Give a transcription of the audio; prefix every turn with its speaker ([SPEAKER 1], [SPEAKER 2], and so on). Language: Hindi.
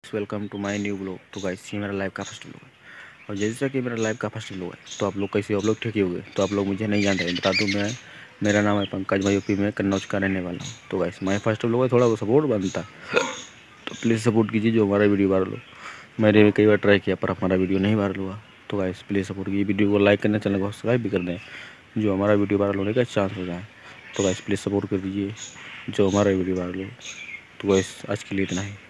[SPEAKER 1] Guys, welcome to my new blog. तो गाइस, ये मेरा लाइव का फर्स्ट ब्लॉग है। और जैसा कि मेरा लाइव का फर्स्ट ब्लॉग है तो आप लोग कैसे हो? आप लोग ठीक ही होंगे। तो आप लोग मुझे नहीं जानते हैं, बता दूं, मेरा नाम है पंकज, मैं यूपी में कन्नौज का रहने वाला हूँ। तो गाइस, मैं फर्स्ट ब्लॉग है, थोड़ा सपोर्ट बनता तो प्लीज़ सपोर्ट कीजिए जो हमारा वीडियो वायरल हो। मैंने भी कई बार ट्राई किया पर हमारा वीडियो नहीं वायरल हुआ। तो गाइस प्लीज़ सपोर्ट कीजिए, वीडियो को लाइक करना, चैनल को सब्सक्राइब भी कर दें जो हमारा वीडियो वायरल होने का चांस हो जाए। तो गाइस प्लीज़ सपोर्ट कर दीजिए जो हमारा वीडियो वायरल हो। तो गाइस आज के लिए इतना ही।